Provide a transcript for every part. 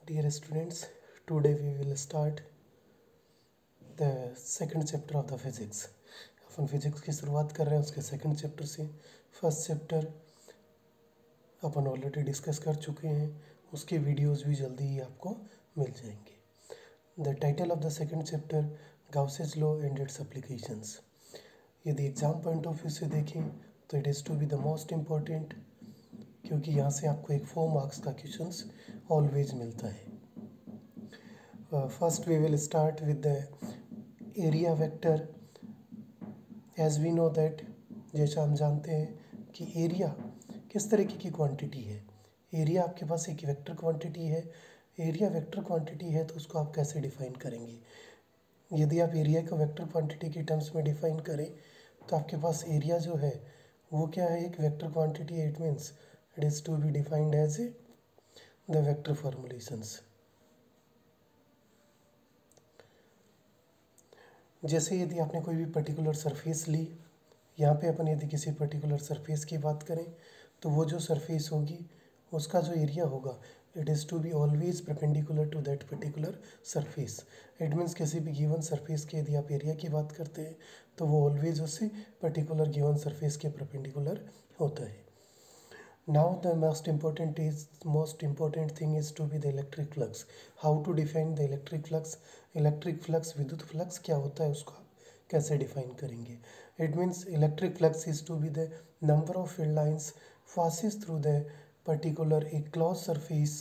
Dear students, today we will start the second chapter of the physics. अपन फिजिक्स की शुरुआत कर रहे हैं उसके सेकंड चैप्टर से. फर्स्ट चैप्टर अपन ऑलरेडी डिस्कस कर चुके हैं, उसके वीडियोस भी जल्दी ही आपको मिल जाएंगे. The title of the second chapter Gauss's law and its applications. यदि एग्ज़ाम पॉइंट ऑफ व्यू से देखें तो it is to be the most important, क्योंकि यहाँ से आपको एक 4 मार्क्स का क्वेश्चंस ऑलवेज मिलता है. First we will start with the area vector. As we know that, जैसा हम जानते हैं कि एरिया किस तरीके की क्वांटिटी है. एरिया आपके पास एक वेक्टर क्वांटिटी है. एरिया वेक्टर क्वांटिटी है तो उसको आप कैसे डिफाइन करेंगे. यदि आप एरिया को वेक्टर क्वांटिटी के टर्म्स में डिफाइन करें तो आपके पास एरिया जो है वो क्या है, एक वेक्टर क्वांटिटी है. It means it is to be defined as the vector formulations. जैसे यदि आपने कोई भी पर्टिकुलर सरफेस ली, यहाँ पे अपन यदि किसी पर्टिकुलर सरफेस की बात करें तो वो जो सरफेस होगी उसका जो एरिया होगा it is to be always perpendicular to that particular surface. It means किसी भी गिवन सरफेस के यदि आप एरिया की बात करते हैं तो वो ऑलवेज उससे पर्टिकुलर गिवन सरफेस के परपेंडिकुलर होता है. Now the most important thing is to be the electric flux. How to define the electric flux? Electric flux, विद्युत फ्लक्स क्या होता है उसको आप कैसे डिफाइन करेंगे. It means electric flux is to be the number of field lines passes through the particular a closed surface,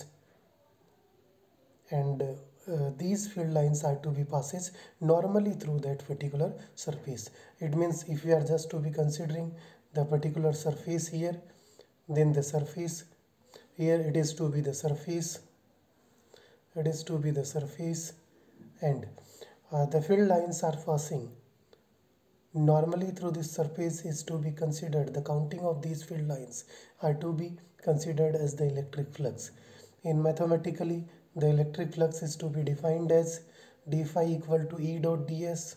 and these field lines are to be passes normally through that particular surface. It means if we are just to be considering the particular surface here, then the surface here it is to be the surface, and the field lines are passing normally through this surface is to be considered. The counting of these field lines are to be considered as the electric flux. In mathematically, the electric flux is to be defined as d phi equal to E dot ds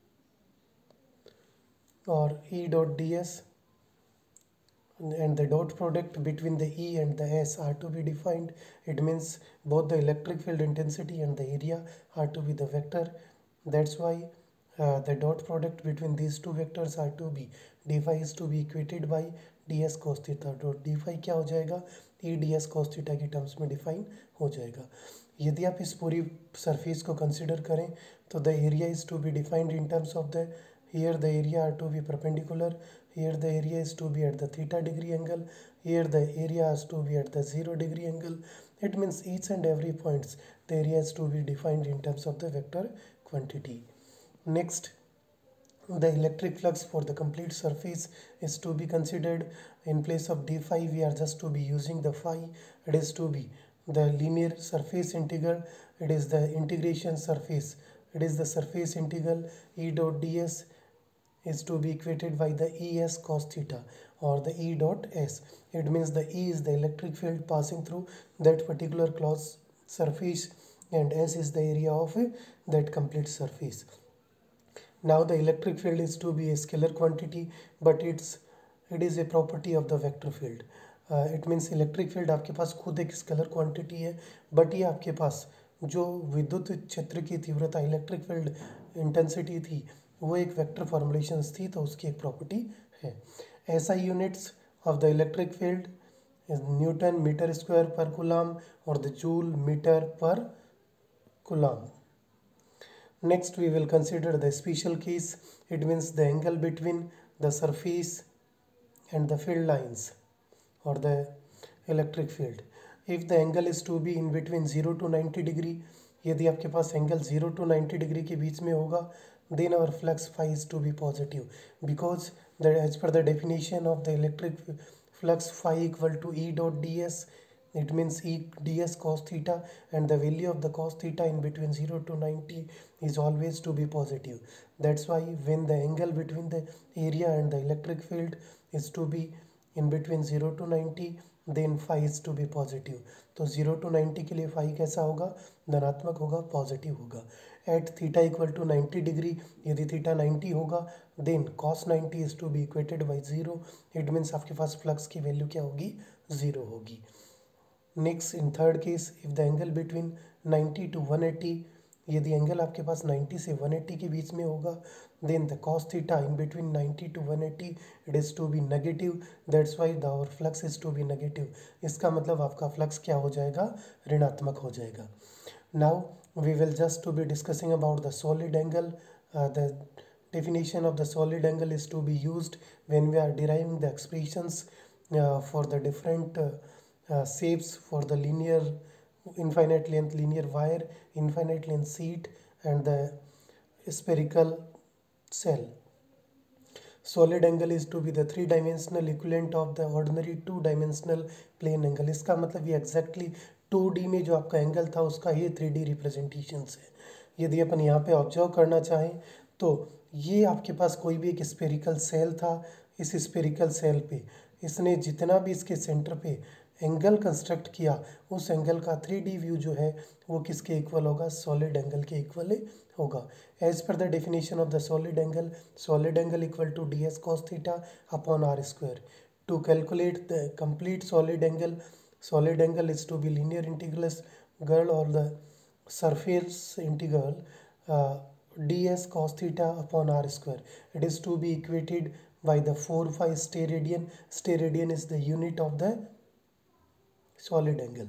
or E dot ds, and the dot product between the E and the S are to be defined. It means both the electric field intensity and the area are to be the vector. That's why the dot product between these two vectors are to be d phi is to be equated by ds cos theta. dot d phi क्या हो जाएगा, E ds cos theta की terms में define हो जाएगा. यदि आप इस पूरी सरफेस को कंसिडर करें तो the area is to be defined in terms of the, here the area are to be perpendicular, here the area is to be at the theta degree angle, here the area is to be at the 0 degree angle. It means each and every points the area is to be defined in terms of the vector quantity. Next, the electric flux for the complete surface is to be considered. In place of d phi we are just to be using the phi. It is to be the linear surface integral. It is the integration surface. It is the surface integral E dot ds is to be equated by the Es cos theta or the E dot S. It means the E is the electric field passing through that particular closed surface and S is the area of that complete surface. Now the electric field is to be a scalar quantity, but it is a property of the vector field. It means electric field आपके पास खुद एक scalar quantity है, but ये आपके पास जो विद्युत क्षेत्र की तीव्रता इलेक्ट्रिक फील्ड इंटेंसिटी थी वो एक वेक्टर फॉर्मुलेशंस थी, तो उसकी एक प्रॉपर्टी है. SI units of the electric field is newton metre square पर कूलम और द जूल मीटर पर coulomb. Next we will consider the special case. It means the angle between the surface and the field lines or the electric field. If the angle is to be in between 0 to 90 degree, यदि आपके पास angle 0 to 90 degree के बीच में होगा, then our flux phi is to be positive, because that as per the definition of the electric flux phi equal to E dot ds. It means E ds cos theta, and the value of the cos theta in between 0 to 90 is always to be positive. That's why when the angle between the area and the electric field is to be in between 0 to 90, then phi is to be positive. तो 0 to 90 के लिए phi कैसा होगा, धनात्मक होगा, positive होगा. At theta equal to 90 degree, यदि theta 90 होगा, then cos 90 is to be equated by 0. It means आपके पास फ्लक्स की वैल्यू क्या होगी, 0 होगी. Next in third case if the angle between 90 to 180, यदि एंगल आपके पास 90 से 180 के बीच में होगा, then the cos theta in between 90 to 180 it is to be negative, that's why the our flux is to be negative. इसका मतलब आपका फ्लक्स क्या हो जाएगा, ऋणात्मक हो जाएगा। Now we will just to be discussing about the solid angle. The definition of the solid angle is to be used when we are deriving the expressions for the different shapes for the linear infinite length linear wire, infinite length sheet and the spherical cell. Solid angle is to be the three-dimensional equivalent of the ordinary two-dimensional plane angle। इसका मतलब ये exactly 2D में जो आपका angle था उसका ये 3D representations है। यदि अपन यहाँ पे ऑब्जर्व करना चाहें तो ये आपके पास कोई भी एक स्पेरिकल सेल था, इस स्पेरिकल सेल पे इसने जितना भी इसके सेंटर पे एंगल कंस्ट्रक्ट किया उस एंगल का 3D व्यू जो है वो किसके इक्वल होगा, सॉलिड एंगल के इक्वल होगा। एज पर the definition of the solid angle equal to ds cos theta upon r square. To calculate the complete solid angle is to be linear integral और the surface integral ds cos theta upon r square. It is to be equated by the 4 pi steradian. Steradian is the unit of the solid angle.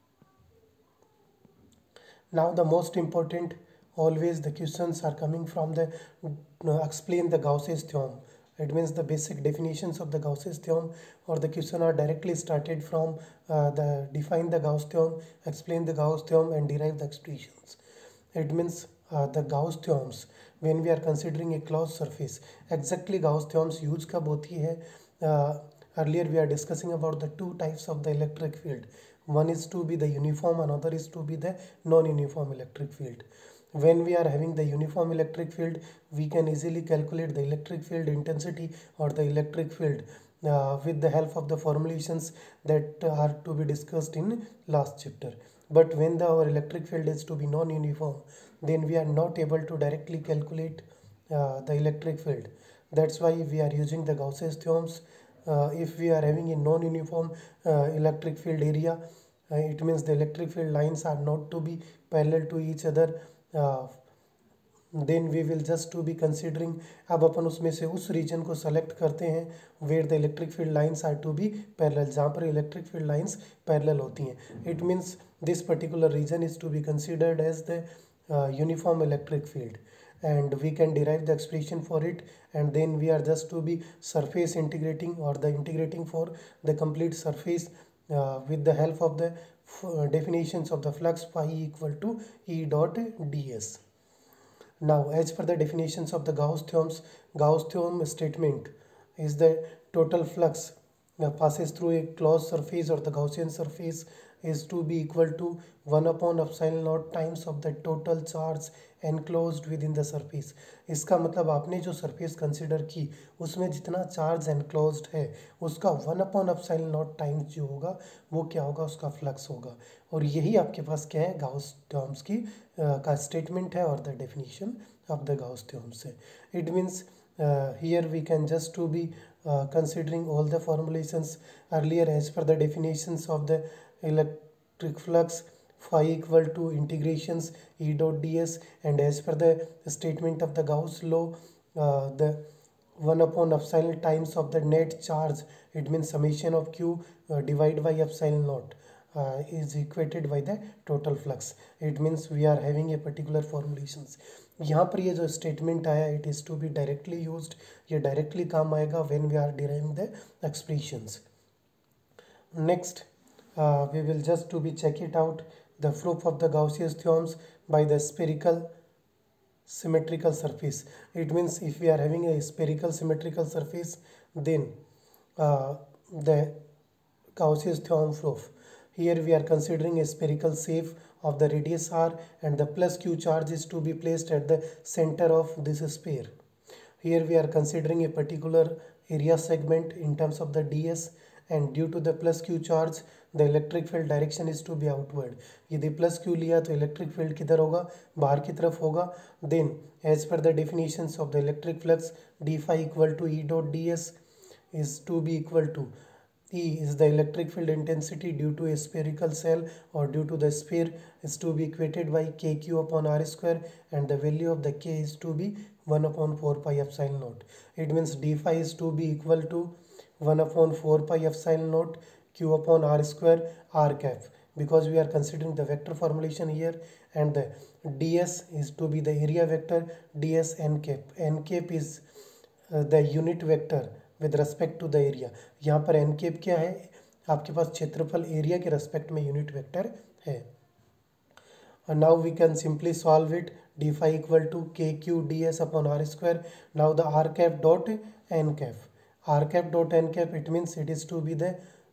Now the most important, always the questions are coming from the explain the Gauss's theorem. It means the basic definitions of the Gauss's theorem, or the question are directly started from the define the Gauss theorem, explain the Gauss theorem and derive the expressions. It means the Gauss theorems when we are considering a closed surface. Exactly Gauss theorems use कब होती है? Earlier we are discussing about the two types of the electric field. One is to be the uniform, another is to be the non-uniform electric field. When we are having the uniform electric field, we can easily calculate the electric field intensity or the electric field with the help of the formulations that are to be discussed in last chapter. But when our electric field is to be non-uniform, then we are not able to directly calculate the electric field. That's why we are using the Gauss's theorems. If we are having a non-uniform electric field area, it means the electric field lines are not to be parallel to each other. Then we will just to be considering, अब अपन उसमें से उस reason को select करते हैं where the electric field lines are to be parallel, जहाँ पर electric field lines parallel होती हैं. It means this particular region is to be considered as the uniform electric field, and we can derive the expression for it, and then we are just to be surface integrating or the integrating for the complete surface with the help of the definitions of the flux phi equal to E dot ds. Now, as per the definitions of the Gauss theorem statement is the total flux passes through a closed surface or the Gaussian surface is to be equal to 1 upon epsilon naught times of the total charge enclosed within the surface. इसका मतलब आपने जो surface consider की उसमें जितना charge enclosed है उसका 1 upon epsilon naught times जो होगा वो क्या होगा, उसका flux होगा. और यही आपके पास क्या है, Gauss terms की का statement है और the definition of the Gauss theorems है. It means here we can just to be considering all the formulations earlier as per the definitions of the electric flux phi equal to integrations E dot ds, and as per the statement of the Gauss law the 1 upon epsilon times of the net charge, it means summation of q divided by epsilon naught is equated by the total flux. It means we are having a particular formulations. यहाँ पर ये जो statement आया it is to be directly used, ये directly काम आएगा when we are deriving the expressions. Next we will just to be check it out the proof of the Gaussian theorems by the spherical symmetrical surface. It means if we are having a spherical symmetrical surface, then the Gaussian theorem proof. Here we are considering a spherical shape of the radius r, and the plus q charge is to be placed at the center of this sphere. Here we are considering a particular area segment in terms of the ds, and due to the plus q charge the electric field direction is to be outward. यदि plus q लिया तो electric field किधर होगा, बाहर की तरफ होगा. Then as per the definitions of the electric flux d phi equal to E dot ds is to be equal to E is the electric field intensity due to a spherical cell or due to the sphere, is to be equated by kq upon r square, and the value of the k is to be 1 upon 4 pi epsilon naught. It means d phi is to be equal to 1 upon 4 pi epsilon naught q upon r square r cap, because we are considering the vector formulation here, and the ds is to be the area vector ds n cap. N cap is the unit vector with respect to the area. यहाँ पर n cap क्या है, आपके पास क्षेत्रफल area के respect में unit vector है. And now we can simply solve it. D phi equal to kq ds upon r square. Now the r cap dot n cap. R cap dot n cap, it means it is to be the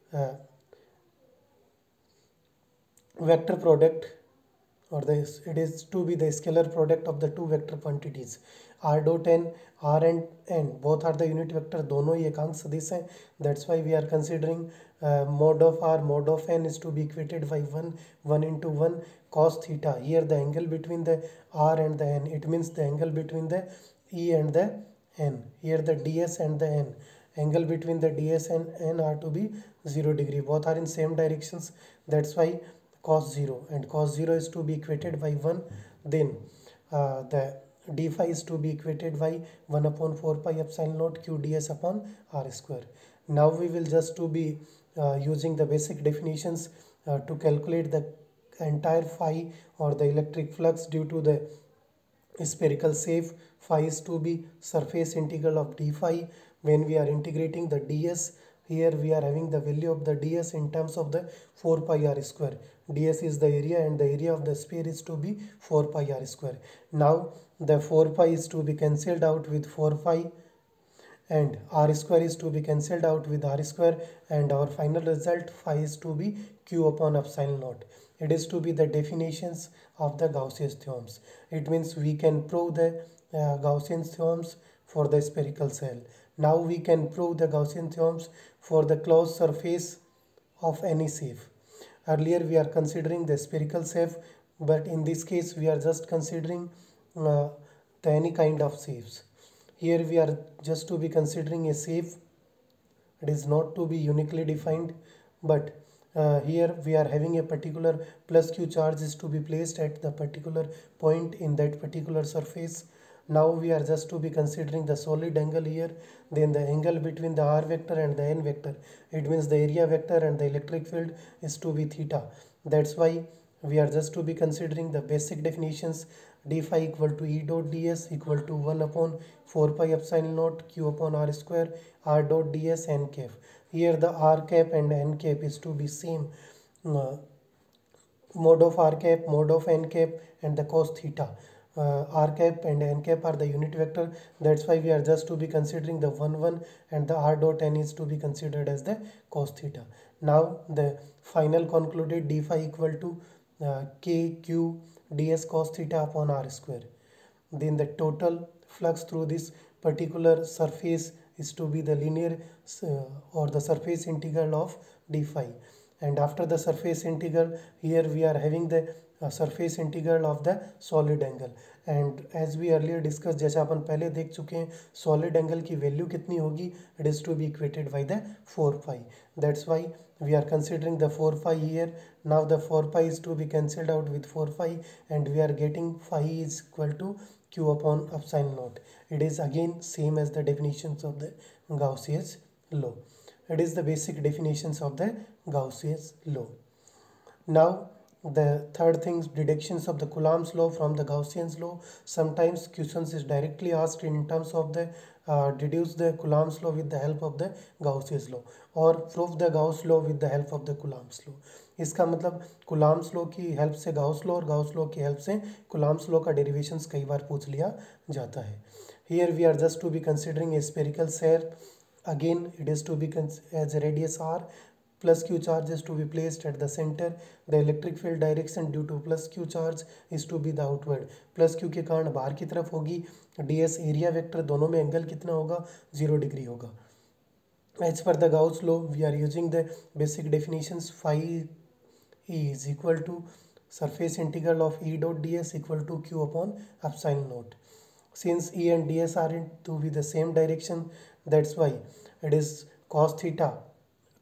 vector product, or it is to be the scalar product of the two vector quantities. R dot n, r and n both are the unit vector, दोनों ही एकांक सदिश हैं. That's why we are considering mod of r mod of n is to be equated by 1 into 1 cos theta. Here the angle between the r and the n, it means the angle between the e and the n. Here the ds and the n, angle between the ds and n are to be 0 degree. Both are in same directions. That's why cos 0, and cos 0 is to be equated by 1. Then the d phi is to be equated by 1 upon 4 pi epsilon naught q ds upon r square. Now we will just to be using the basic definitions to calculate the entire phi or the electric flux due to the spherical shape. Phi is to be surface integral of d phi. When we are integrating the ds, here we are having the value of the ds in terms of the 4 pi r square. ds is the area, and the area of the sphere is to be 4 pi r square. Now the 4 pi is to be cancelled out with 4 pi, and r square is to be cancelled out with r square, and our final result phi is to be q upon epsilon naught. It is to be the definitions of the Gaussian theorems. It means we can prove the Gaussian theorems for the spherical cell. Now we can prove the Gaussian theorems for the closed surface of any shape. Earlier we are considering the spherical shape, but in this case we are just considering any kind of shapes. Here we are just to be considering a shape. It is not to be uniquely defined, but here we are having a particular plus q charge is to be placed at the particular point in that particular surface. Now we are just to be considering the solid angle here, then the angle between the r vector and the n vector. It means the area vector and the electric field is to be theta. That's why we are just to be considering the basic definitions. D phi equal to E dot ds equal to 1 upon 4 pi epsilon naught q upon r square r dot ds n cap. Here the r cap and n cap is to be same. Mod of r cap, mod of n cap, and the cos theta. R cap and n cap are the unit vector. That's why we are just to be considering the 1 and the r dot n is to be considered as the cos theta. Now the final concluded d phi equal to k q ds cos theta upon r square. Then the total flux through this particular surface is to be the linear or the surface integral of d phi. And after the surface integral, here we are having the surface integral of the solid angle. And as we earlier discussed, जैसे अपन पहले देख चुके हैं, solid angle की value कितनी होगी? It is to be equated by the 4 pi. That's why we are considering the 4 pi here. Now the 4 pi is to be cancelled out with 4 pi, and we are getting phi is equal to q upon epsilon naught. It is again same as the definitions of the Gauss's law. It is the basic definitions of the Gauss's law. Now the third thing is deductions of the Coulomb's law from the Gaussian's law. Sometimes questions is directly asked in terms of the deduce the Coulomb's law with the help of the Gauss's law, or prove the Gauss law with the help of the Coulomb's law. इसका मतलब Coulomb's law की help से Gauss law और Gauss law की help से Coulomb's law का derivations कई बार पूछ लिया जाता है. Here we are just to be considering a spherical sphere. Again it is to be as a radius r, plus q charge is to be placed at the center. The electric field direction due to plus q charge is to be the outward. plus q के कारण बाहर की तरफ होगी. ds area vector, दोनों में angle कितना होगा? 0 डिग्री होगा. As per the Gauss law, we are using the basic definitions. Phi E is equal to surface integral of E dot ds equal to q upon epsilon naught. Since E and ds are to be the same direction, that's why it is cos theta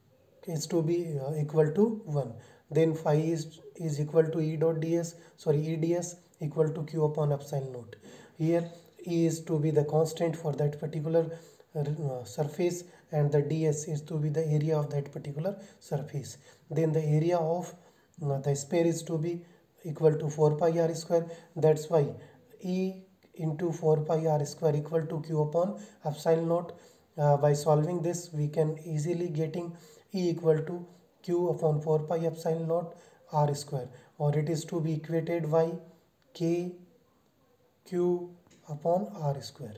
is to be equal to 1. Then phi is equal to E dot ds, EDS equal to Q upon epsilon naught. Here E is to be the constant for that particular surface, and the ds is to be the area of that particular surface. Then the area of the sphere is to be equal to 4 pi r square. That's why E into 4 pi r square equal to Q upon epsilon naught. By solving this, we can easily getting E equal to Q upon 4 pi epsilon naught r square, or it is to be equated by K Q upon r square.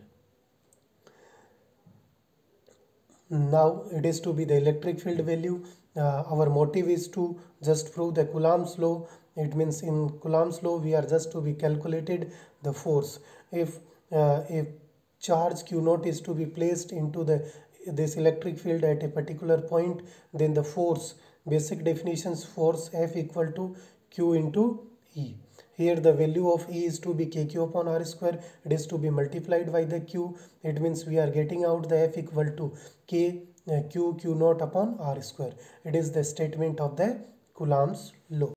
Now it is to be the electric field value. Our motive is to just prove the Coulomb's law. It means in Coulomb's law we are just to be calculated the force. If charge Q naught is to be placed into this electric field at a particular point, then the force, basic definitions, force F equal to Q into E. Here the value of E is to be KQ upon R square. It is to be multiplied by the Q. It means we are getting out the F equal to Q naught upon R square. It is the statement of the Coulomb's law.